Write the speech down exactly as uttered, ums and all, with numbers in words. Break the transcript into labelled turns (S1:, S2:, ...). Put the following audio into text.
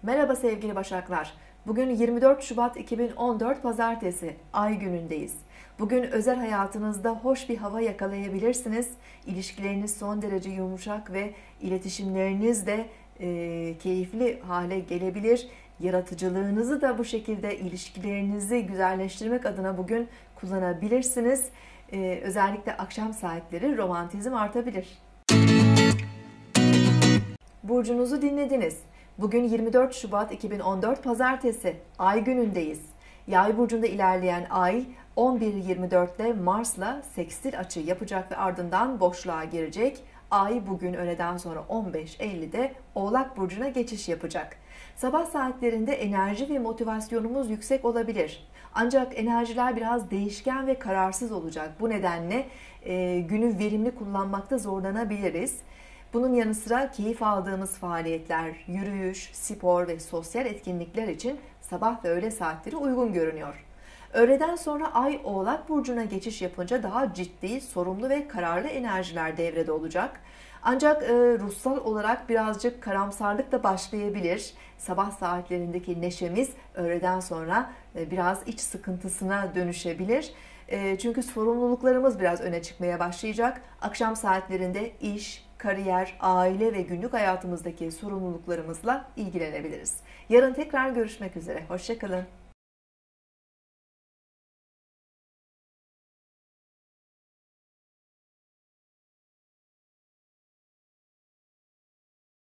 S1: Merhaba sevgili Başaklar. Bugün yirmi dört Şubat iki bin on dört Pazartesi, Ay günündeyiz. Bugün özel hayatınızda hoş bir hava yakalayabilirsiniz. İlişkileriniz son derece yumuşak ve iletişimleriniz de e, keyifli hale gelebilir. Yaratıcılığınızı da bu şekilde ilişkilerinizi güzelleştirmek adına bugün kullanabilirsiniz. E, özellikle akşam saatleri romantizm artabilir. Burcunuzu dinlediniz. Bugün yirmi dört Şubat iki bin on dört Pazartesi, Ay günündeyiz. Yay burcunda ilerleyen Ay on bir yirmi dörtte Mars'la sekstil açı yapacak ve ardından boşluğa girecek. Ay bugün öğleden sonra on beş ellide Oğlak burcuna geçiş yapacak. Sabah saatlerinde enerji ve motivasyonumuz yüksek olabilir. Ancak enerjiler biraz değişken ve kararsız olacak. Bu nedenle e, günü verimli kullanmakta zorlanabiliriz. Bunun yanı sıra keyif aldığımız faaliyetler, yürüyüş, spor ve sosyal etkinlikler için sabah ve öğle saatleri uygun görünüyor. Öğleden sonra Ay Oğlak burcuna geçiş yapınca daha ciddi, sorumlu ve kararlı enerjiler devrede olacak. Ancak e, ruhsal olarak birazcık karamsarlık da başlayabilir. Sabah saatlerindeki neşemiz öğleden sonra e, biraz iç sıkıntısına dönüşebilir. E, çünkü sorumluluklarımız biraz öne çıkmaya başlayacak. Akşam saatlerinde iş, kariyer, aile ve günlük hayatımızdaki sorumluluklarımızla ilgilenebiliriz. Yarın tekrar görüşmek üzere. Hoşça kalın.